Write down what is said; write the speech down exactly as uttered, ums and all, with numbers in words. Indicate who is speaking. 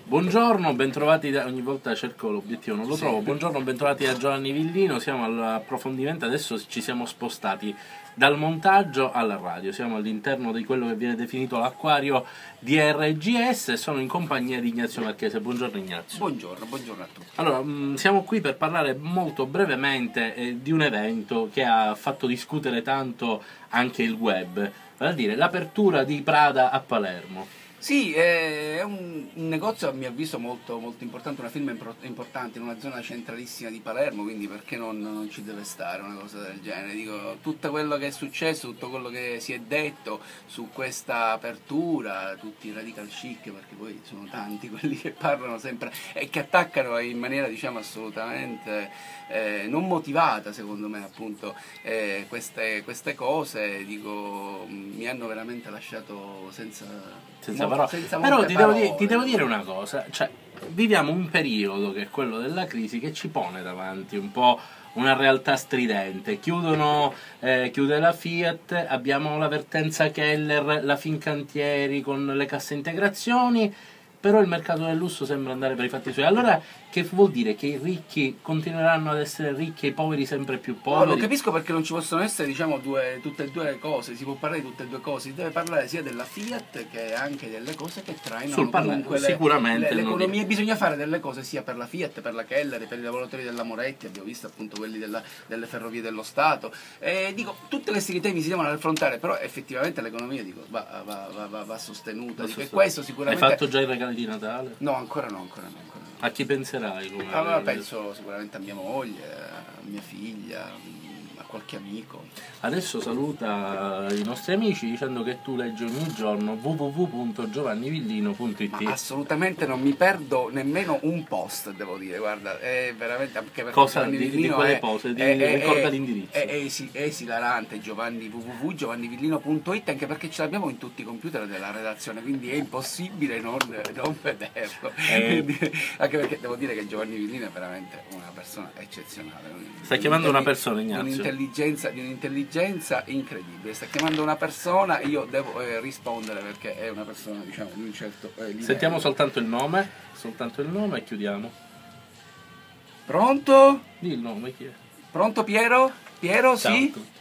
Speaker 1: Buongiorno, bentrovati da... ogni volta cerco l'obiettivo, non lo trovo. Buongiorno, bentrovati da Giovanni Villino. Siamo all'approfondimento, adesso ci siamo spostati dal montaggio alla radio. Siamo all'interno di quello che viene definito l'acquario di R G S e sono in compagnia di Ignazio Marchese. Buongiorno Ignazio.
Speaker 2: Buongiorno, buongiorno a tutti.
Speaker 1: Allora, mh, siamo qui per parlare molto brevemente eh, di un evento che ha fatto discutere tanto anche il web, vale a dire l'apertura di Prada a Palermo.
Speaker 2: Sì, è un, un negozio a mio avviso molto, molto importante, una firma importante in una zona centralissima di Palermo, quindi perché non, non ci deve stare una cosa del genere? Dico, tutto quello che è successo, tutto quello che si è detto su questa apertura, tutti i radical chic, perché poi sono tanti quelli che parlano sempre e che attaccano in maniera diciamo assolutamente eh, non motivata secondo me appunto eh, queste, queste cose, dico, mi hanno veramente lasciato senza...
Speaker 1: senza Però, però ti, devo dire, ti devo dire una cosa, cioè, viviamo un periodo che è quello della crisi che ci pone davanti un po' una realtà stridente. Chiudono, eh, chiude la Fiat, abbiamo la vertenza Keller, la Fincantieri con le casse integrazioni, però il mercato del lusso sembra andare per i fatti suoi. Allora che vuol dire? Che i ricchi continueranno ad essere ricchi e i poveri sempre più poveri?
Speaker 2: No, non capisco perché non ci possono essere diciamo due, tutte e due cose, si può parlare di tutte e due cose, si deve parlare sia della Fiat che anche delle cose che trainano
Speaker 1: sul
Speaker 2: comunque
Speaker 1: sicuramente
Speaker 2: l'economia. Bisogna fare delle cose sia per la Fiat, per la Keller, per i lavoratori della Moretti, abbiamo visto appunto quelli della, delle ferrovie dello Stato, e dico, tutti questi temi si devono affrontare, però effettivamente l'economia dico, va, va, va, va, va sostenuta, dico, e questo sicuramente...
Speaker 1: Hai fatto già i regali di Natale?
Speaker 2: No, ancora no, ancora no. Ancora no.
Speaker 1: A chi penserai? Come
Speaker 2: allora penso sicuramente a mia moglie, a mia figlia, a qualche amico.
Speaker 1: Adesso saluta i nostri amici dicendo che tu leggi ogni giorno w w w punto giovanni villino punto it.
Speaker 2: Ma assolutamente non mi perdo nemmeno un post, devo dire, guarda, è veramente anche perché
Speaker 1: cosa di, di quelle cose, di,
Speaker 2: è,
Speaker 1: ricorda
Speaker 2: è,
Speaker 1: l'indirizzo.
Speaker 2: È, è, è, è esilarante, Giovanni, w w w punto giovanni villino punto it, anche perché ce l'abbiamo in tutti i computer della redazione, quindi è impossibile non, non vederlo.
Speaker 1: Eh.
Speaker 2: Quindi, anche perché devo dire che Giovanni Villino è veramente una persona eccezionale.
Speaker 1: Stai chiamando una persona, Ignazio?
Speaker 2: Un'intelligenza, di un'intelligenza incredibile. Sta chiamando una persona, io devo eh, rispondere perché è una persona diciamo di un certo eh, livello.
Speaker 1: Sentiamo soltanto il nome, soltanto il nome e chiudiamo.
Speaker 2: Pronto?
Speaker 1: Dì il nome, chi è?
Speaker 2: Pronto Piero? Piero,
Speaker 1: Ciao.
Speaker 2: sì?